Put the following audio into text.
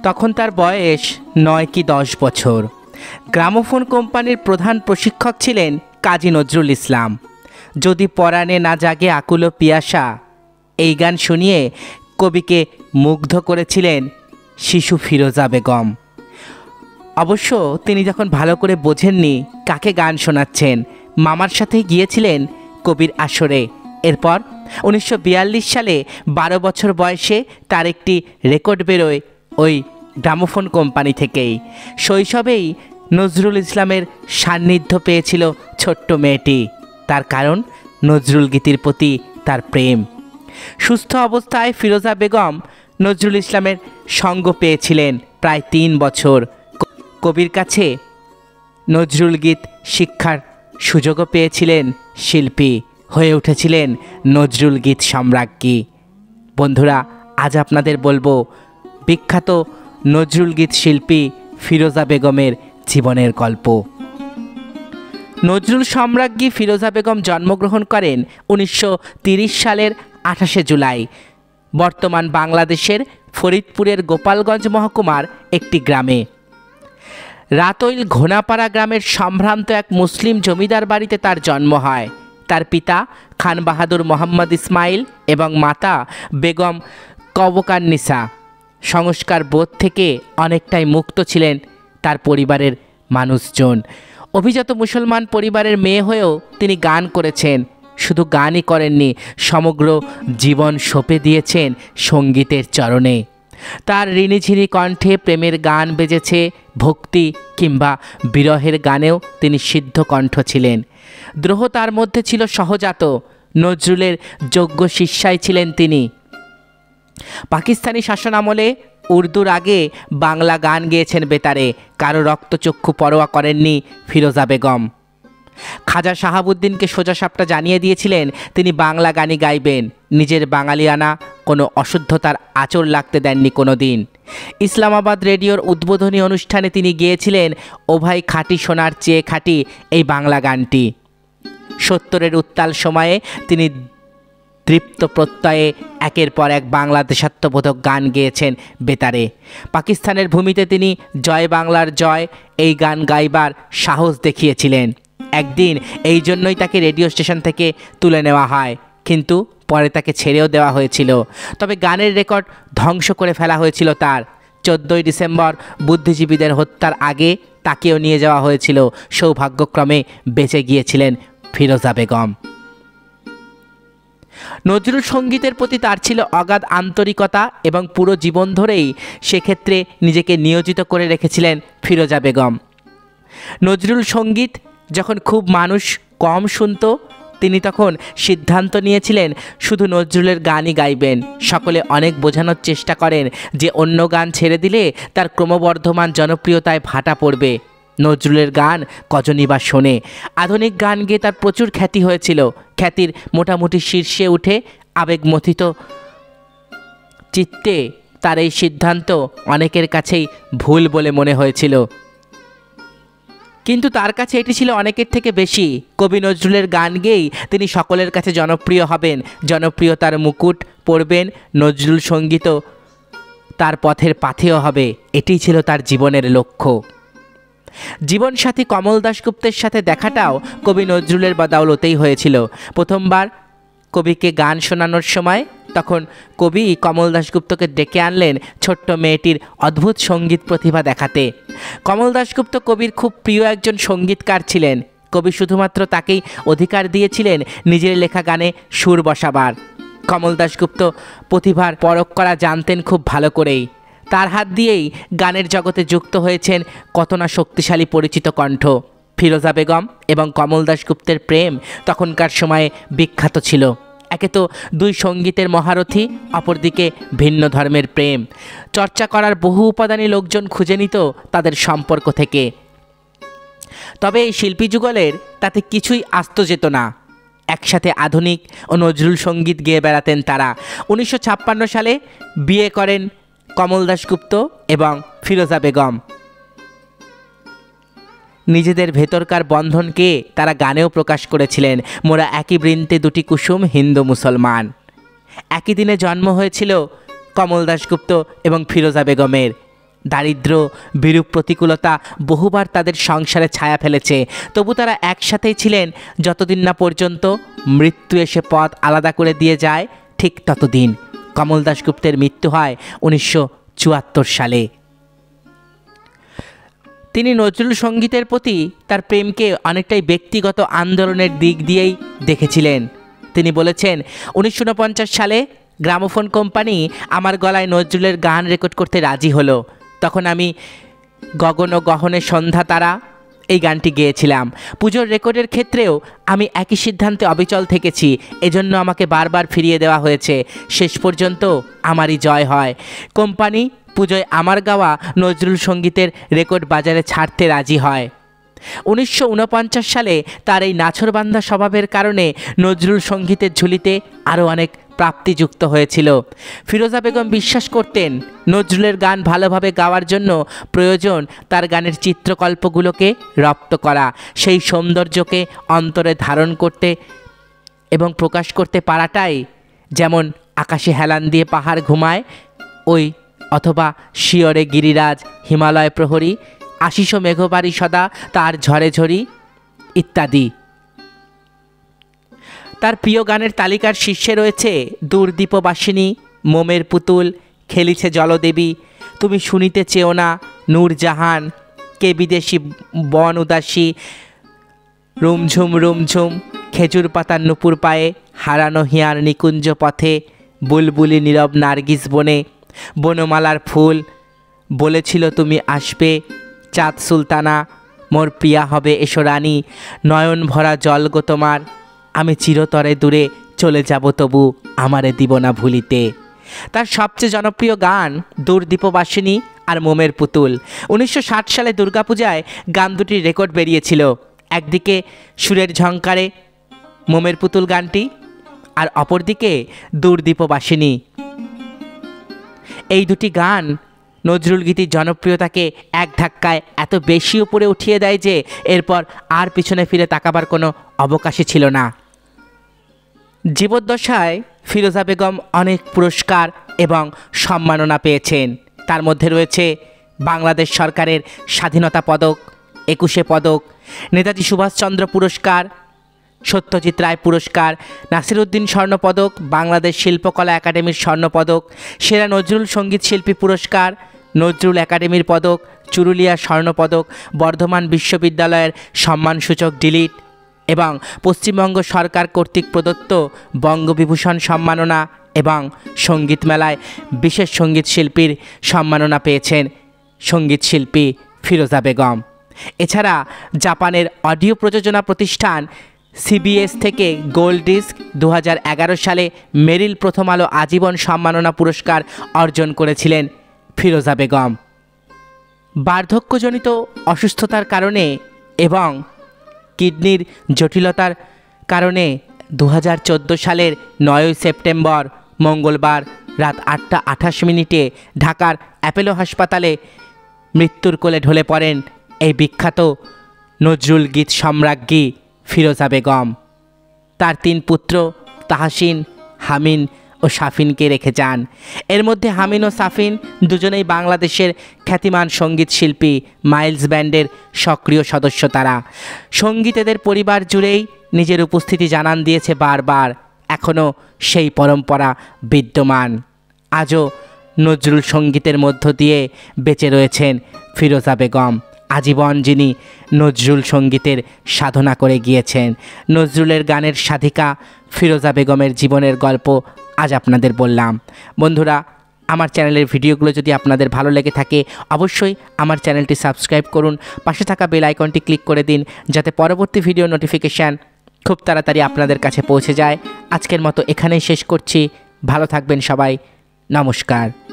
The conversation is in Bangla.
তখন তার বয়স 9 কি 10 বছর। গ্রামোফোন কোম্পানির প্রধান প্রশিক্ষক ছিলেন কাজী নজরুল ইসলাম। যদি পরাণে না জাগে আকুল পিয়াসা, এই গান শুনিয়ে কবিকে মুগ্ধ করেছিলেন শিশু ফিরোজা বেগম। অবশ্য তিনি যখন ভালো করে বোঝেননি কাকে গান শোনাচ্ছেন, মামার সাথে গিয়েছিলেন কবির আসরে। এরপর 1942 সালে 12 বছর বয়সে তার একটি রেকর্ড বেরোয় ওই গ্রামোফোন কোম্পানি থেকেই। শৈশবেই নজরুল ইসলামের সান্নিধ্য পেয়েছিল ছোট্ট মেয়েটি। তার কারণ নজরুল গীতির প্রতি তার প্রেম। সুস্থ অবস্থায় ফিরোজা বেগম নজরুল ইসলামের সঙ্গ পেয়েছিলেন প্রায় 3 বছর। কবির কাছে নজরুল গীত শিক্ষার সুযোগও পেয়েছিলেন শিল্পী, হয়ে উঠেছিলেন নজরুল গীত সম্রাজ্ঞী। বন্ধুরা, আজ আপনাদের বলবো বিখ্যাত নজরুল গীত শিল্পী ফিরোজা বেগমের জীবনের গল্প। নজরুল সম্রাজ্ঞী ফিরোজা বেগম জন্মগ্রহণ করেন 1930 সালের 28শে জুলাই বর্তমান বাংলাদেশের ফরিদপুরের গোপালগঞ্জ মহকুমার একটি গ্রামে। রাতইল ঘোনাপাড়া গ্রামের সম্ভ্রান্ত এক মুসলিম জমিদার বাড়িতে তার জন্ম হয়। তার পিতা খান বাহাদুর মোহাম্মদ ইসমাইল এবং মাতা বেগম কবকান্নিসা সংস্কার বোধ থেকে অনেকটাই মুক্ত ছিলেন তার পরিবারের মানুষজন। অভিজাত মুসলমান পরিবারের মেয়ে হয়েও তিনি গান করেছেন। শুধু গানই করেননি, সমগ্র জীবন সঁপে দিয়েছেন সঙ্গীতের চরণে। তার ঋণিঝিরি কণ্ঠে প্রেমের গান বেজেছে, ভক্তি কিংবা বিরহের গানেও তিনি সিদ্ধ কণ্ঠ ছিলেন। দ্রোহ তার মধ্যে ছিল সহজাত। নজরুলের যোগ্য শিষ্যাই ছিলেন তিনি। পাকিস্তানি শাসনামলে উর্দুর আগে বাংলা গান গেয়েছেন বেতারে। কারো রক্তচক্ষু পরোয়া করেননি ফিরোজা বেগম। খাজা শাহাবুদ্দিনকে সোজাসাপটা জানিয়ে দিয়েছিলেন তিনি বাংলা গানই গাইবেন। নিজের বাঙালিয়ানা কোনো অশুদ্ধতার আঁচড় লাগতে দেননি কোনো দিন। ইসলামাবাদ রেডিওর উদ্বোধনী অনুষ্ঠানে তিনি গেয়েছিলেন ও ভাই খাঁটি সোনার চেয়ে খাঁটি এই বাংলা গানটি। 70-এর উত্তাল সময়ে তিনি তৃপ্ত প্রত্যয়ে একের পর এক বাংলা দেশাত্মবোধক গান গেয়েছেন বেতারে। পাকিস্তানের ভূমিতে তিনি জয় বাংলার জয় এই গান গাইবার সাহস দেখিয়েছিলেন। একদিন এই জন্যই তাকে রেডিও স্টেশন থেকে তুলে নেওয়া হয়, কিন্তু পরে তাকে ছেড়েও দেওয়া হয়েছিল। তবে গানের রেকর্ড ধ্বংস করে ফেলা হয়েছিল তার। 14ই ডিসেম্বর বুদ্ধিজীবীদের হত্যার আগে তাকেও নিয়ে যাওয়া হয়েছিল। সৌভাগ্যক্রমে বেঁচে গিয়েছিলেন ফিরোজা বেগম। নজরুল সঙ্গীতের প্রতি তার ছিল অগাধ আন্তরিকতা এবং পুরো জীবন ধরেই সেক্ষেত্রে নিজেকে নিয়োজিত করে রেখেছিলেন ফিরোজা বেগম। নজরুল সঙ্গীত যখন খুব মানুষ কম শুনত, তিনি তখন সিদ্ধান্ত নিয়েছিলেন শুধু নজরুলের গানই গাইবেন। সকলে অনেক বোঝানোর চেষ্টা করেন যে অন্য গান ছেড়ে দিলে তার ক্রমবর্ধমান জনপ্রিয়তায় ভাটা পড়বে। নজরুলের গান কজনই বা শোনে। আধুনিক গান গেয়ে তার প্রচুর খ্যাতি হয়েছিল। খ্যাতির মোটামুটি শীর্ষে উঠে আবেগমথিত চিত্তে তার এই সিদ্ধান্ত অনেকের কাছেই ভুল বলে মনে হয়েছিল, কিন্তু তার কাছে এটি ছিল অনেকের থেকে বেশি। কবি নজরুলের গান গেয়েই তিনি সকলের কাছে জনপ্রিয় হবেন, জনপ্রিয়তার মুকুট পরবেন। নজরুল সঙ্গীতও তার পথের পাথেয় হবে, এটিই ছিল তার জীবনের লক্ষ্য। জীবনসাথী কমল দাশগুপ্তের সাথে দেখাটাও কবি নজরুলের বদৌলতেই হয়েছিল। প্রথমবার কবিকে গান শোনানোর সময় তখন কবি কমল দাশগুপ্তকে ডেকে আনলেন ছোট্ট মেয়েটির অদ্ভুত সঙ্গীত প্রতিভা দেখাতে। কমল দাশগুপ্ত কবির খুব প্রিয় একজন সঙ্গীতকার ছিলেন। কবি শুধুমাত্র তাকেই অধিকার দিয়েছিলেন নিজের লেখা গানে সুর বসাবার। কমল দাশগুপ্ত প্রতিভার পরখ করা জানতেন খুব ভালো করেই। তার হাত দিয়েই গানের জগতে যুক্ত হয়েছেন কত না শক্তিশালী পরিচিত কণ্ঠ। ফিরোজা বেগম এবং কমল দাশগুপ্তের প্রেম তখনকার সময়ে বিখ্যাত ছিল। একে তো দুই সঙ্গীতের মহারথী, অপরদিকে ভিন্ন ধর্মের প্রেম। চর্চা করার বহু উপাদানী লোকজন খুঁজে নিত তাদের সম্পর্ক থেকে। তবে এই শিল্পী যুগলের তাতে কিছুই আস্ত যেত না। একসাথে আধুনিক ও নজরুল সঙ্গীত গেয়ে বেড়াতেন তারা। 1956 সালে বিয়ে করেন কমল দাশগুপ্ত এবং ফিরোজা বেগম। নিজেদের ভেতরকার বন্ধনকে তারা গানেও প্রকাশ করেছিলেন। মোরা একই বৃন্তে দুটি কুসুম, হিন্দু মুসলমান। একই দিনে জন্ম হয়েছিল কমল দাশগুপ্ত এবং ফিরোজা বেগমের। দারিদ্র, বিরূপ প্রতিকূলতা বহুবার তাদের সংসারে ছায়া ফেলেছে, তবু তারা একসাথেই ছিলেন যতদিন না পর্যন্ত মৃত্যু এসে পথ আলাদা করে দিয়ে যায়, ঠিক ততদিন। কমল দাশগুপ্তের মৃত্যু হয় 1974 সালে। তিনি নজরুল সঙ্গীতের প্রতি তার প্রেমকে অনেকটাই ব্যক্তিগত আন্দোলনের দিক দিয়েই দেখেছিলেন। তিনি বলেছেন, 1949 সালে গ্রামোফোন কোম্পানি আমার গলায় নজরুলের গান রেকর্ড করতে রাজি হলো। তখন আমি গগন ও গহনে সন্ধ্যা তারা এই গানটি গেয়েছিলাম। পুজোর রেকর্ডের ক্ষেত্রেও আমি একই সিদ্ধান্তে অবিচল থেকেছি, এজন্য আমাকে বারবার ফিরিয়ে দেওয়া হয়েছে। শেষ পর্যন্ত আমারই জয় হয়। কোম্পানি পুজোয় আমার গাওয়া নজরুল সঙ্গীতের রেকর্ড বাজারে ছাড়তে রাজি হয়। 1949 সালে তার এই নাছোড়বান্ধা স্বভাবের কারণে নজরুল সঙ্গীতের ঝুলিতে আরও অনেক প্রাপ্তিযুক্ত হয়েছিল। ফিরোজা বেগম বিশ্বাস করতেন, নজরুলের গান ভালোভাবে গাওয়ার জন্য প্রয়োজন তার গানের চিত্রকল্পগুলোকে রপ্ত করা, সেই সৌন্দর্যকে অন্তরে ধারণ করতে এবং প্রকাশ করতে পারাটাই যেমন আকাশে হেলান দিয়ে পাহাড় ঘুমায় ওই, অথবা শিয়রে গিরিরাজ হিমালয় প্রহরী, আশিস মেঘবাড়ি সদা তার ঝরে ঝরি ইত্যাদি। তার প্রিয় গানের তালিকার শীর্ষে রয়েছে দূরদীপবাসিনী, মোমের পুতুল, খেলিছে জলদেবী, তুমি শুনিতে চেও না, নূরজাহান, কে বিদেশি বন উদাসী, রুমঝুম রুমঝুম, খেজুর পাতার নুপুর পায়ে, হারানো হিয়ার নিকুঞ্জ পথে, বুলবুলি নীরব নার্গিস বনে, বনমালার ফুল, বলেছিল তুমি আসবে, চাঁদ সুলতানা, মোর প্রিয়া হবে এসো রানী, নয়ন ভরা জল গো তোমার, আমি চিরতরে দূরে চলে যাব তবু আমারে দিব না ভুলিতে। তার সবচেয়ে জনপ্রিয় গান দূরদীপবাসিনী আর মোমের পুতুল। 1960 সালে দুর্গাপূজায় গান দুটির রেকর্ড বেরিয়েছিল। একদিকে সুরের ঝংকারে মোমের পুতুল গানটি, আর অপরদিকে দূরদীপবাসিনী। এই দুটি গান নজরুল গীতির জনপ্রিয়তাকে এক ধাক্কায় এত বেশি উপরে উঠিয়ে দেয় যে এরপর আর পিছনে ফিরে তাকাবার কোনো অবকাশই ছিল না। জীবদ্দশায় ফিরোজা বেগম অনেক পুরস্কার এবং সম্মাননা পেয়েছেন। তার মধ্যে রয়েছে বাংলাদেশ সরকারের স্বাধীনতা পদক, 21শে পদক, নেতাজি সুভাষচন্দ্র পুরস্কার, সত্যজিৎ রায় পুরস্কার, নাসিরউদ্দিন স্বর্ণপদক, বাংলাদেশ শিল্পকলা একাডেমির স্বর্ণপদক, সেরা নজরুল সঙ্গীত শিল্পী পুরস্কার, নজরুল একাডেমির পদক, চুরুলিয়া স্বর্ণপদক, বর্ধমান বিশ্ববিদ্যালয়ের সম্মানসূচক ডিলিট এবং পশ্চিমবঙ্গ সরকার কর্তৃক প্রদত্ত বঙ্গবিভূষণ সম্মাননা এবং সঙ্গীত মেলায় বিশেষ সঙ্গীত শিল্পীর সম্মাননা পেয়েছেন সঙ্গীত শিল্পী ফিরোজা বেগম। এছাড়া জাপানের অডিও প্রযোজনা প্রতিষ্ঠান সিবিএস থেকে গোল্ড ডিস্ক, 2011 সালে মেরিল প্রথম আলো আজীবন সম্মাননা পুরস্কার অর্জন করেছিলেন ফিরোজা বেগম। বার্ধক্যজনিত অসুস্থতার কারণে এবং কিডনির জটিলতার কারণে 2014 সালের 9 সেপ্টেম্বর মঙ্গলবার রাত 8:28 ঢাকার অ্যাপোলো হাসপাতালে মৃত্যুর কোলে ঢলে পড়েন এই বিখ্যাত নজরুল গীত সম্রাজ্ঞী ফিরোজা বেগম। তার 3 পুত্র তাহসিন, হামিন ও সাফিনকে রেখে যান। এর মধ্যে হামিন ও সাফিন দুজনেই বাংলাদেশের খ্যাতিমান সঙ্গীত শিল্পী মাইলস ব্যান্ডের সক্রিয় সদস্য। তারা সঙ্গীতেদের পরিবার জুড়েই নিজের উপস্থিতি জানান দিয়েছে বারবার। এখনও সেই পরম্পরা বিদ্যমান। আজও নজরুল সঙ্গীতের মধ্য দিয়ে বেঁচে রয়েছেন ফিরোজা বেগম। আজীবন যিনি নজরুল সঙ্গীতের সাধনা করে গিয়েছেন। নজরুলের গানের সাধিকা ফিরোজা বেগমের জীবনের গল্প আজ আপনাদের বললাম। বন্ধুরা, আমার চ্যানেলের ভিডিওগুলো যদি আপনাদের ভালো লেগে থাকে অবশ্যই আমার চ্যানেলটি সাবস্ক্রাইব করুন, পাশে থাকা বেল আইকনটি ক্লিক করে দিন যাতে পরবর্তী ভিডিও নোটিফিকেশান খুব তাড়াতাড়ি আপনাদের কাছে পৌঁছে যায়। আজকের মতো এখানেই শেষ করছি। ভালো থাকবেন সবাই। নমস্কার।